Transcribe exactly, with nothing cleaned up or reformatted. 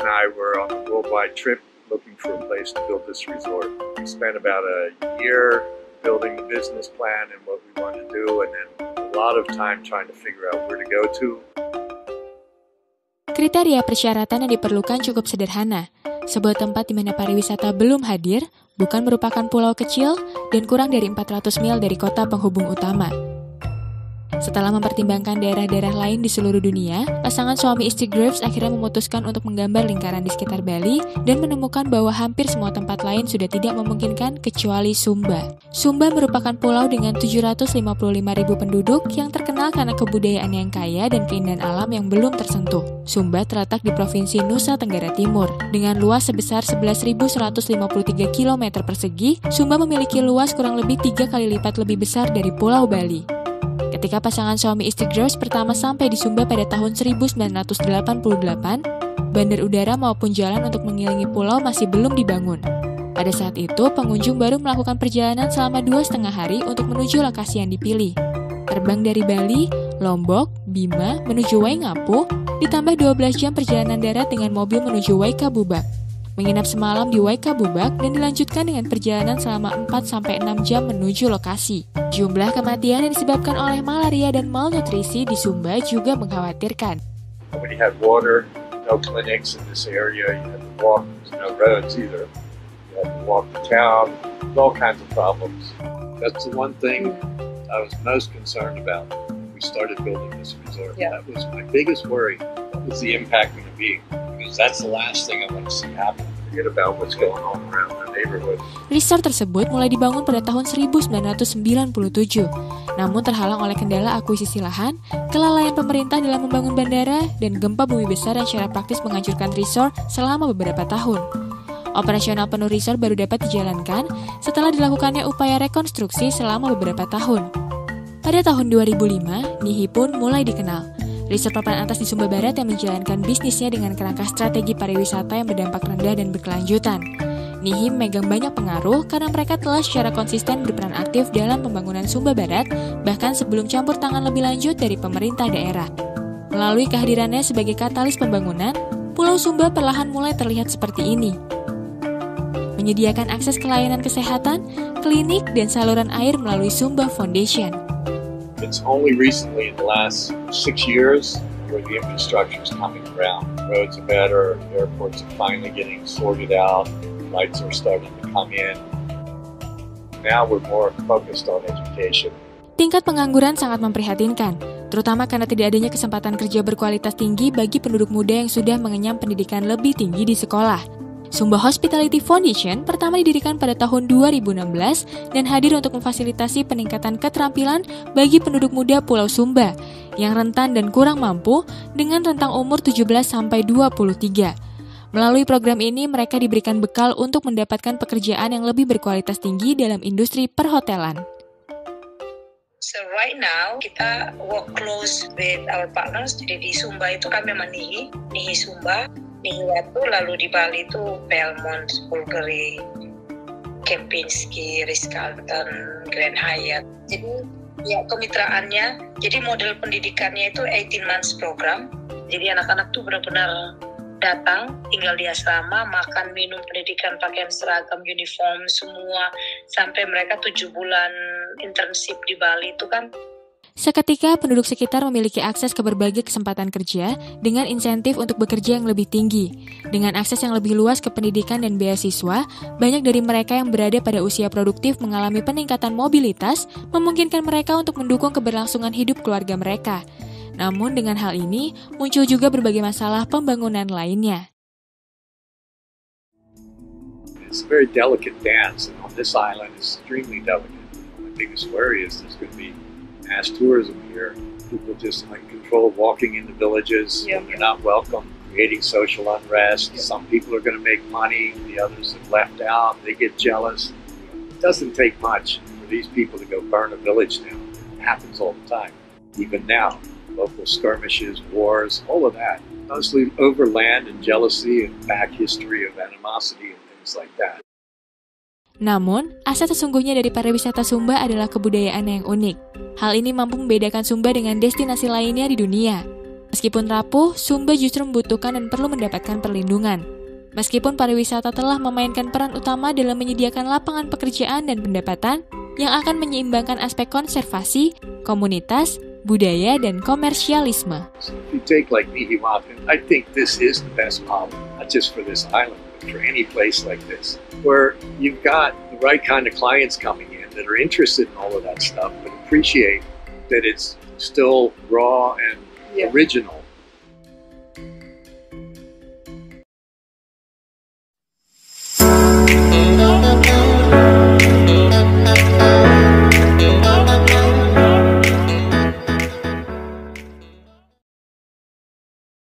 and I were on a worldwide trip looking for a place to build this resort. We spent about a year building the business plan and what we wanted to do, and then a lot of time trying to figure out where to go to. Kriteria persyaratan yang diperlukan cukup sederhana. Sebuah tempat di mana pariwisata belum hadir, bukan merupakan pulau kecil, dan kurang dari empat ratus mil dari kota penghubung utama. Setelah mempertimbangkan daerah-daerah lain di seluruh dunia, pasangan suami istri Graves akhirnya memutuskan untuk menggambar lingkaran di sekitar Bali dan menemukan bahwa hampir semua tempat lain sudah tidak memungkinkan kecuali Sumba. Sumba merupakan pulau dengan tujuh ratus lima puluh lima ribu penduduk yang terkenal karena kebudayaan yang kaya dan keindahan alam yang belum tersentuh. Sumba terletak di Provinsi Nusa Tenggara Timur. Dengan luas sebesar sebelas ribu seratus lima puluh tiga kilometer persegi, Sumba memiliki luas kurang lebih tiga kali lipat lebih besar dari Pulau Bali. Ketika pasangan suami istri Graves pertama sampai di Sumba pada tahun seribu sembilan ratus delapan puluh delapan, bandar udara maupun jalan untuk mengelilingi pulau masih belum dibangun. Pada saat itu, pengunjung baru melakukan perjalanan selama dua setengah hari untuk menuju lokasi yang dipilih. Terbang dari Bali, Lombok, Bima, menuju Waingapu, ditambah dua belas jam perjalanan darat dengan mobil menuju Waikabubak. Menginap semalam di Waikabubak dan dilanjutkan dengan perjalanan selama empat sampai enam jam menuju lokasi. Jumlah kematian yang disebabkan oleh malaria dan malnutrisi di Sumba juga mengkhawatirkan. When you have water, no clinics in this area, you have to walk, there's no roads either. You have to walk to town, there's all kinds of problems. That's the one thing I was most concerned about when we started building this resort. Yeah. That was my biggest worry. What was the impact going to be? Because that's the last thing I want to see happen. Forget about what's going on around the neighborhood. Resort tersebut mulai dibangun pada tahun seribu sembilan ratus sembilan puluh tujuh. Namun terhalang oleh kendala akuisisi lahan, kelalaian pemerintah dalam membangun bandara, dan gempa bumi besar yang secara praktis menghancurkan resort selama beberapa tahun. Operasional penuh resort baru dapat dijalankan setelah dilakukannya upaya rekonstruksi selama beberapa tahun. Pada tahun dua ribu lima, Nihi pun mulai dikenal. Resort papan atas di Sumba Barat yang menjalankan bisnisnya dengan kerangka strategi pariwisata yang berdampak rendah dan berkelanjutan. Nihi memegang banyak pengaruh karena mereka telah secara konsisten berperan aktif dalam pembangunan Sumba Barat, bahkan sebelum campur tangan lebih lanjut dari pemerintah daerah. Melalui kehadirannya sebagai katalis pembangunan, Pulau Sumba perlahan mulai terlihat seperti ini. Menyediakan akses ke layanan kesehatan, klinik, dan saluran air melalui Sumba Foundation. It's only recently in the last six years where the infrastructure is coming around. Roads are better, airports are finally getting sorted out, flights are starting to come in. Now we're more focused on education. Tingkat pengangguran sangat memprihatinkan, terutama karena tidak adanya kesempatan kerja berkualitas tinggi bagi penduduk muda yang sudah mengenyam pendidikan lebih tinggi di sekolah. Sumba Hospitality Foundation pertama didirikan pada tahun dua ribu enam belas dan hadir untuk memfasilitasi peningkatan keterampilan bagi penduduk muda Pulau Sumba yang rentan dan kurang mampu dengan rentang umur tujuh belas sampai dua puluh tiga. Melalui program ini, mereka diberikan bekal untuk mendapatkan pekerjaan yang lebih berkualitas tinggi dalam industri perhotelan. So right now kita work close with our partners. Jadi di Sumba itu kami memang Nihi, Nihi Sumba. Nihi Watu, lalu di Bali itu Belmont, Bulgari, Kempinski, Ritz-Carlton, Grand Hyatt. Jadi ya kemitraannya, jadi model pendidikannya itu eighteen months program. Jadi anak-anak tuh benar-benar datang, tinggal di asrama, makan, minum, pendidikan, pakaian seragam, uniform, semua. Sampai mereka tujuh bulan internship di Bali itu kan. Seketika, penduduk sekitar memiliki akses ke berbagai kesempatan kerja dengan insentif untuk bekerja yang lebih tinggi. Dengan akses yang lebih luas ke pendidikan dan beasiswa, banyak dari mereka yang berada pada usia produktif mengalami peningkatan mobilitas, memungkinkan mereka untuk mendukung keberlangsungan hidup keluarga mereka. Namun dengan hal ini, muncul juga berbagai masalah pembangunan lainnya. It's a very delicate dance, and on this island it's extremely delicate. My biggest worry is there's going to be mass tourism here. People just uncontrolled walking in the villages Yeah. when they're not welcome, creating social unrest. Yeah. Some people are going to make money, the others have left out, they get jealous. It doesn't take much for these people to go burn a village down. It happens all the time. Even now, local skirmishes, wars, all of that. Mostly over land and jealousy and back history of animosity and things like that. Namun, aset sesungguhnya dari pariwisata Sumba adalah kebudayaan yang unik. Hal ini mampu membedakan Sumba dengan destinasi lainnya di dunia. Meskipun rapuh, Sumba justru membutuhkan dan perlu mendapatkan perlindungan. Meskipun pariwisata telah memainkan peran utama dalam menyediakan lapangan pekerjaan dan pendapatan yang akan menyeimbangkan aspek konservasi, komunitas, budaya, dan komersialisme. If you take like Nihiwatan, I think this is the best model, not just for this island, but for any place like this, where you've got the right kind of clients coming in that are interested in all of that stuff, but appreciate that it's still raw and Yeah. original.